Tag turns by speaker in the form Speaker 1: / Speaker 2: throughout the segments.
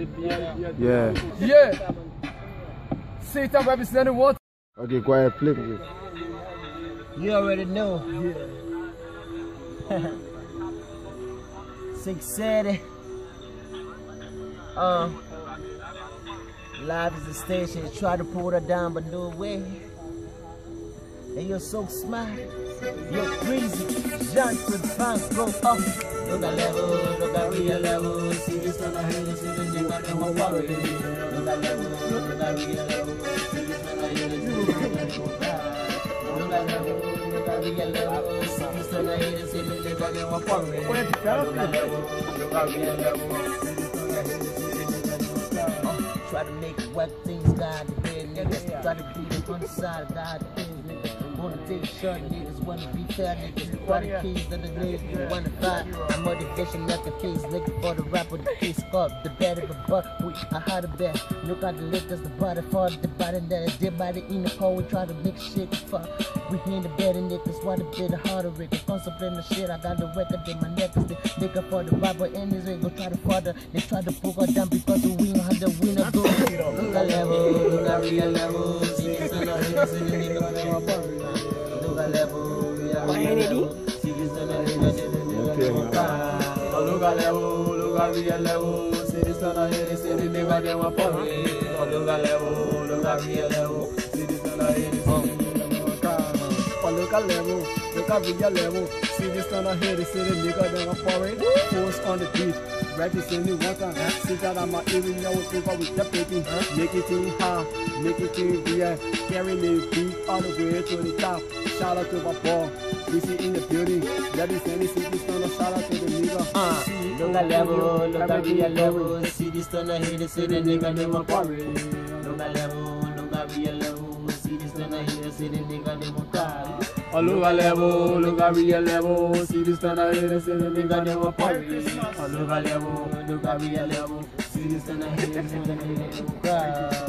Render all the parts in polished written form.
Speaker 1: Yeah.
Speaker 2: Yeah. Satan representing what?
Speaker 1: Okay, go ahead, flip it.
Speaker 3: You already know. Yeah. 670. Live is the station. Try to pull her down, but no way. And you're so smart. You're crazy. Jean to the fans go up. Look at level, look at real level. See this one I hear, see the nigga, they won't worry. Look at level, look at real level. See this one I hear, see the nigga, they won't cry. Look at level, look at real level. See this one I hear, see the nigga, they won't worry. Look at level, look at real level. See this one I hear, see the nigga, they won't cry. Try to make whack things God the bed, niggas. Try to be the one side of God things, niggas. Wanna take short niggas, wanna be fair niggas. Try to keys that the niggas wanna fight. My motivation at the case, looking for the rap with the case called the better the butt. We are how to bet. Look at the liquors, the butter for the body that is dead by the in the hole. We try to mix shit fuck. We in the better niggas, what a bit harder record. Constantly the shit, I got the record in my neck. They nigga for the rapper and this ain't go try to further. They try to pull her down because we know how the winner go. Look at level, look at real level. See this on the hitters in the nigga they want burn. Look at level, we are real level. See this on the hitters in the nigga they want burn. Look at level, look at real level. See this on the hitters in the nigga they want burn. Look at level, look at real level. See this on the hitters in the nigga they want burn. Look at level, look at real level. See this on the hitters in the nigga they want burn. Force on the beat. Representing one time, see that I'm a area with people with the baby. Make it in high, make it in real. Carry the beat all the way to the top. Shout out to my ball, we see in the building. Representing cities on the shout out to the nigga. Look at level, look at real level. See this on the hitter, see the nigga they want party. Look at level, look at real level. See this on the hitter, see the nigga they want cry. Look at level, look at real level. See this on the hitter, see the nigga they want party. Look at level, look at real level. See this on the hitter, see the nigga they want cry.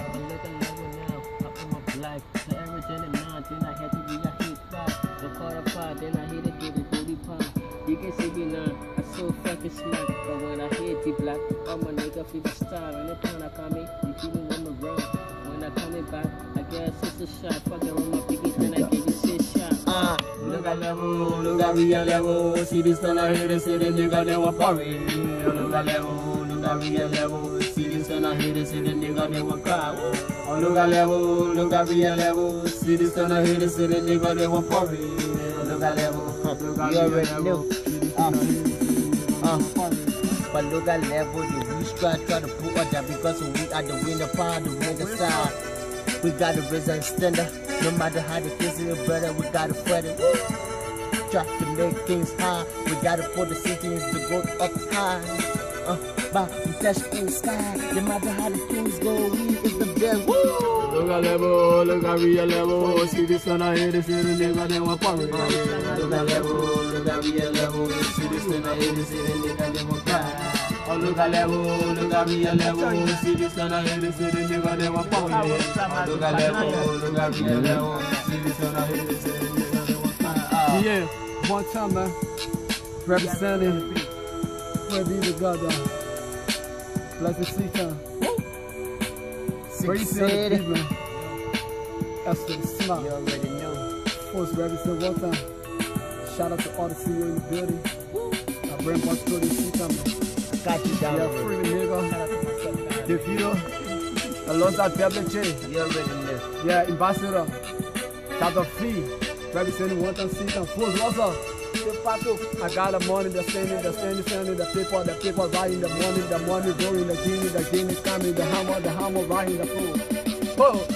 Speaker 4: So everything in 19, I had to be a hit back. The quarter part, then I hit it to the booty pump. You can see me now, I'm so fucking smart. But when I hit the black, I'm a nigga 50 star. Anytime I come in, you feel me when I'm wrong. When I come in back, I guess it's a shot. Fucking with my piggies, then I give you 6 shots.
Speaker 3: Look at level, look at real level. See this on the hitter, see the nigga they want party. Look at level, look at real level. See this on the hitter, see the nigga they want cry. Look at level, look at real level. See this on the hitter, see the nigga they want party. Look at level, you already know. But look at level, the we try to put us down because we are the winner part, the winner side. We got to raise and stand up. No matter how the kids in your brother, we gotta fight it. Try to make things high. We gotta put the cities to go up high. But we touch in the sky. No matter how the things go, we is the best. Look at level, look at real level. See this on the hitter, see the nigga they want party. Look at level, look at real level. See this on the hitter, see the nigga they want cry. Look at level, look at real level. See this on the hitter, see the nigga they want party. Look at level, look at real level. See this on the hitter, see the nigga they want cry.
Speaker 2: Yeah, one time, man. Representing. Where be the God, blessed Satan.
Speaker 3: City.
Speaker 2: That's the smart.
Speaker 3: You already know.
Speaker 2: Force represent one time. Shout out to all the CEO in the building. I bring one to the Satan, man.
Speaker 3: I got you down.
Speaker 2: Yeah, free nigga. The video. The Lord's at WJ.
Speaker 3: You already know.
Speaker 2: Yeah, ambassador. Dr. Fee. Representing one time Satan. Force what's up? I got the money, the standing, the people riding the money going, the guinea coming, the hammer riding the fool. Whoa.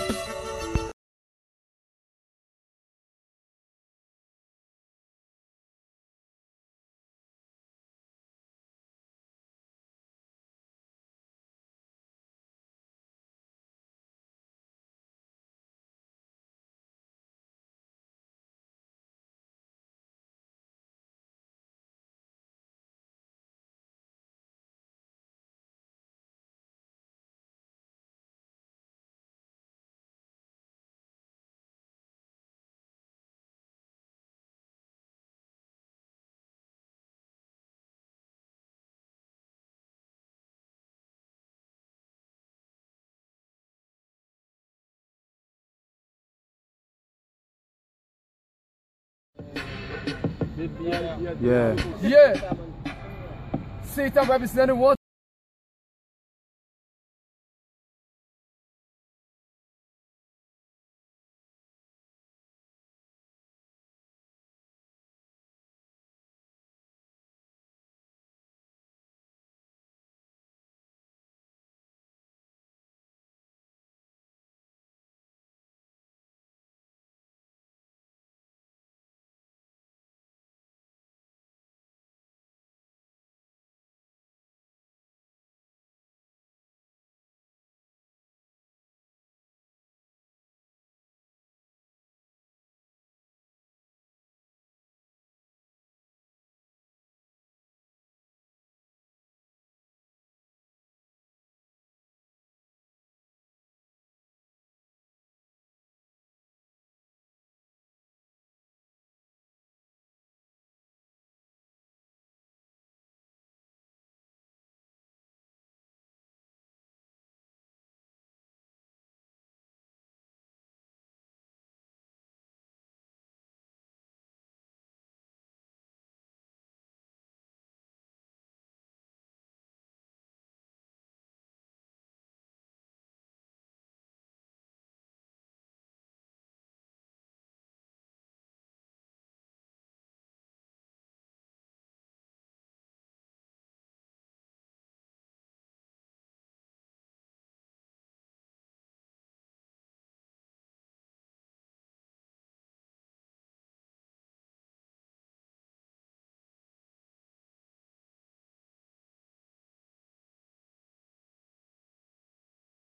Speaker 1: Yeah.
Speaker 2: Yeah. Satan representing one.